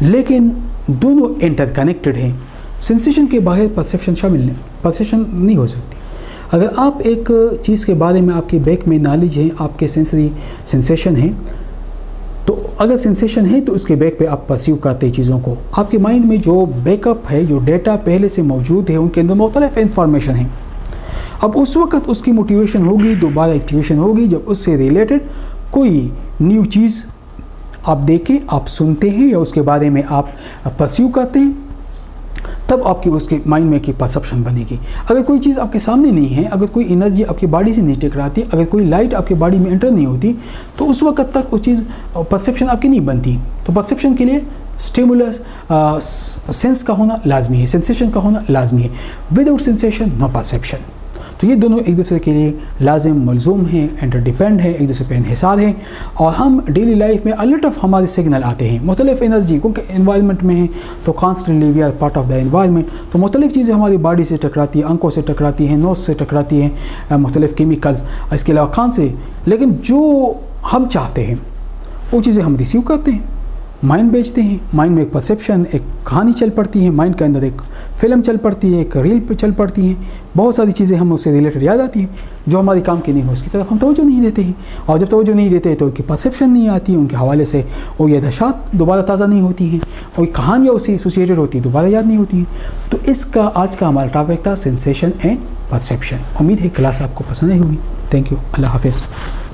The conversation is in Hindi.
लेकिन दोनों इंटरकनेक्टेड हैं। सेंसेशन के बाहर परसेप्शन शामिल नहीं, परसेप्शन नहीं हो सकती। अगर आप एक चीज़ के बारे में आपके बैक में नॉलेज है, आपके सेंसरी सेंसेशन है, तो अगर सेंसेशन है तो उसके बैक पे आप परसीव करते हैं चीज़ों को। आपके माइंड में जो बैकअप है, जो डेटा पहले से मौजूद है, उनके अंदर मुख्तलिफ इंफॉर्मेशन है। अब उस वक्त उसकी मोटिवेशन होगी, दोबारा एक्टिवेशन होगी जब उससे रिलेटेड कोई न्यू चीज़ आप देखें, आप सुनते हैं या उसके बारे में आप परसीव करते हैं, तब आपकी उसके माइंड में की परसेप्शन बनेगी। अगर कोई चीज़ आपके सामने नहीं है, अगर कोई एनर्जी आपकी बॉडी से नहीं टकराती, अगर कोई लाइट आपकी बॉडी में एंटर नहीं होती, तो उस वक्त तक उस चीज़ परसेप्शन आपकी नहीं बनती। तो परसेप्शन के लिए स्टिमुलस सेंस का होना लाजमी है, सेंसेशन का होना लाजमी है। Without sensation no perception. तो ये दोनों एक दूसरे के लिए लाजिम मलजूम हैं, इंटरडिपेंड है, एक दूसरे पर इन्हिसार है। और हम डेली लाइफ में अलट ऑफ हमारे सिग्नल आते हैं मुख्तलिफ एनर्जी, क्योंकि इन्वायरमेंट में है तो constantly we are part of the environment. तो मुख्तलिफ चीज़ें हमारी बॉडी से टकराती हैं, आंखों से टकराती हैं, नोज़ से टकराती हैं, मुख्तलिफ केमिकल्स, इसके अलावा कान से। लेकिन जो हम चाहते हैं वो चीज़ें हम रिसीव करते हैं, माइंड बेचते हैं। माइंड में एक परसेप्शन, एक कहानी चल पड़ती है, माइंड के अंदर एक फ़िल्म चल पड़ती है, एक रील पे चल पड़ती हैं, बहुत सारी चीज़ें हम उससे रिलेटेड याद आती हैं जो हमारी काम की नहीं हो, उसकी तरफ हम तवज्जो नहीं देते हैं। और जब तवज्जो नहीं देते तो उनकी परसेप्शन नहीं आती, उनके हवाले से वो ये दशात दोबारा ताज़ा नहीं होती हैं, और कहानियाँ उससे एसोसिएटेड होती है, दोबारा याद नहीं होती हैं। तो इसका आज का हमारा टॉपिक था सेंसेशन एंड परसेप्शन। उम्मीद है क्लास आपको पसंद आई होगी। Thank you. अल्लाह हाफिज़।